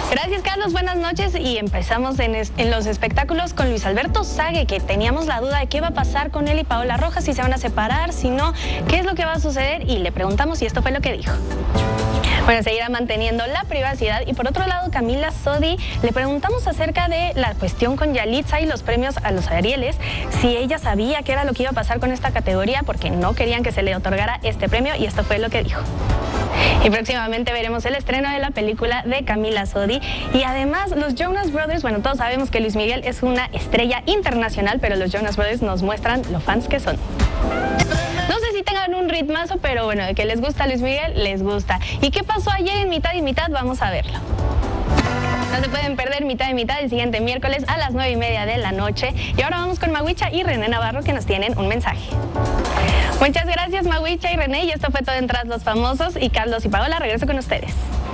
Gracias, Carlos. Buenas noches y empezamos en los espectáculos con Luis Alberto Sague, que teníamos la duda de qué va a pasar con él y Paola Rojas, si se van a separar, si no, qué es lo que va a suceder, y le preguntamos y esto fue lo que dijo. Bueno, seguirá manteniendo la privacidad. Y por otro lado, Camila Sodi, le preguntamos acerca de la cuestión con Yalitza y los premios a los Arieles, si ella sabía qué era lo que iba a pasar con esta categoría, porque no querían que se le otorgara este premio, y esto fue lo que dijo. Y próximamente veremos el estreno de la película de Camila Sodi. Y además los Jonas Brothers, bueno, todos sabemos que Luis Miguel es una estrella internacional, pero los Jonas Brothers nos muestran lo fans que son. No sé si tengan un ritmazo, pero bueno, de que les gusta Luis Miguel, les gusta. ¿Y qué pasó ayer en Mitad y Mitad? Vamos a verlo. No se pueden perder Mitad y Mitad el siguiente miércoles a las 9:30 de la noche. Y ahora vamos con Mawicha y René Navarro, que nos tienen un mensaje. Muchas gracias, Mawicha y René, y esto fue todo en Tras los Famosos. Y Carlos y Paola, regreso con ustedes.